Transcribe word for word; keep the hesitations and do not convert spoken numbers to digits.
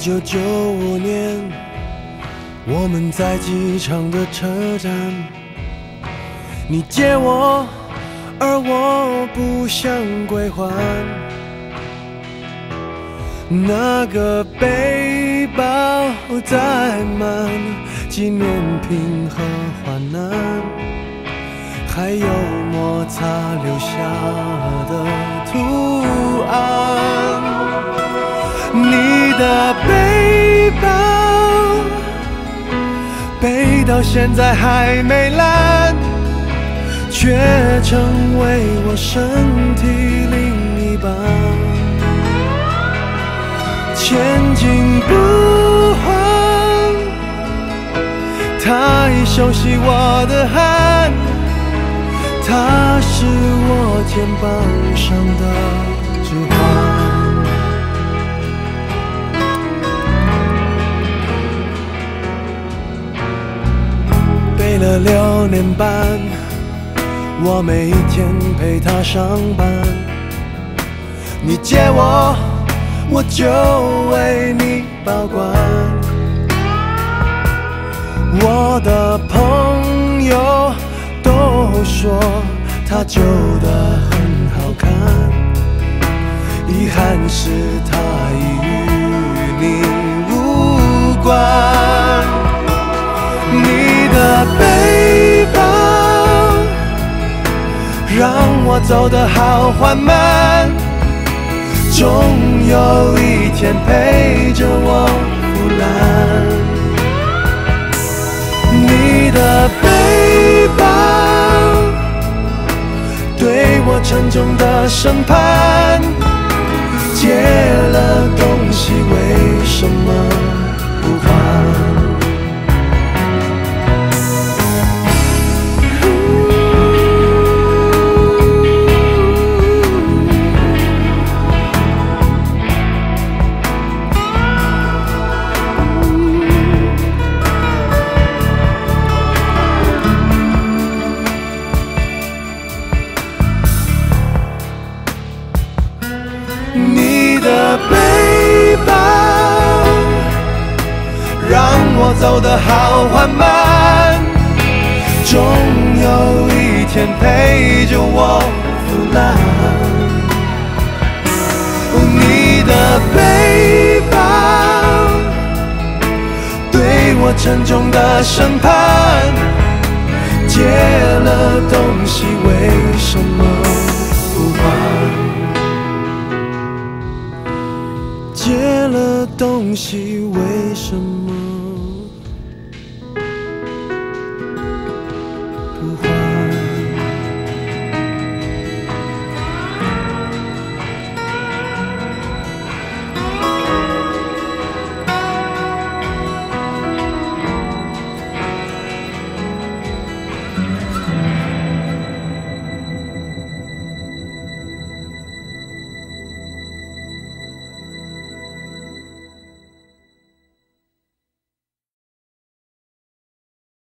九九五年，我们在机场的车站，你借我，而我不想归还。那个背包载满纪念品和患难，还有摩擦留下的图案。你的背包背到现在还没烂，却成为我身体另一半。前进不换，它已熟悉我的汗，它是我肩膀上的指环。背了六年半，我每一天陪他上班。你借我，我就为你保管。我的朋友都说他旧的很好看，遗憾是他已与你无关。你的背包让我走得好缓慢，总有一天陪着我腐烂。你的背包对我沉重的审判，借了东西为什么不还？你的背包让我走得好缓慢，总有一天陪着我腐烂。你的背包对我沉重的审判，借了东西为什么不还？借了东西